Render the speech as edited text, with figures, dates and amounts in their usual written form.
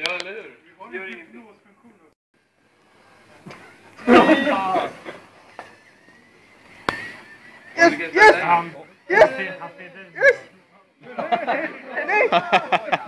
Ja, eller hur? Vi har ingen blåsfunktion. Yes! Yes! Yes! Yes! Nej!